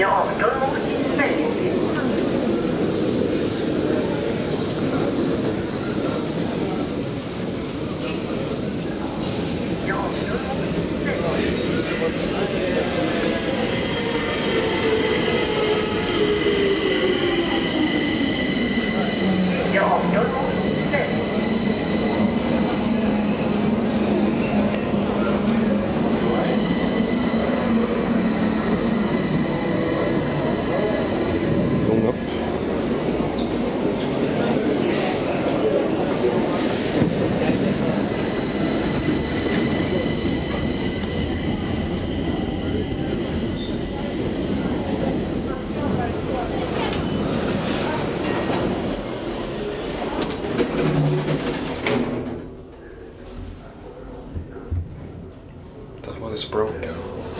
Is broken.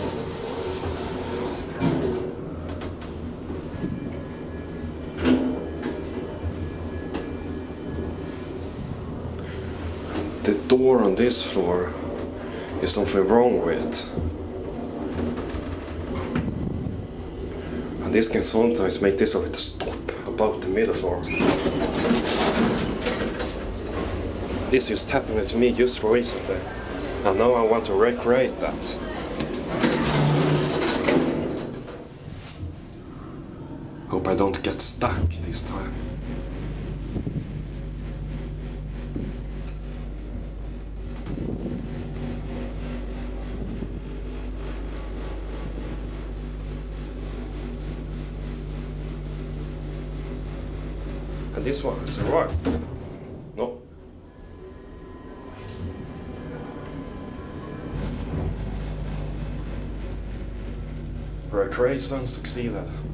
The door on this floor is something wrong with. And this can sometimes make this elevator stop about the middle floor. This just happened to me just recently. And now I want to recreate that. Hope I don't get stuck this time. And this one is right. No. Recreation succeeded.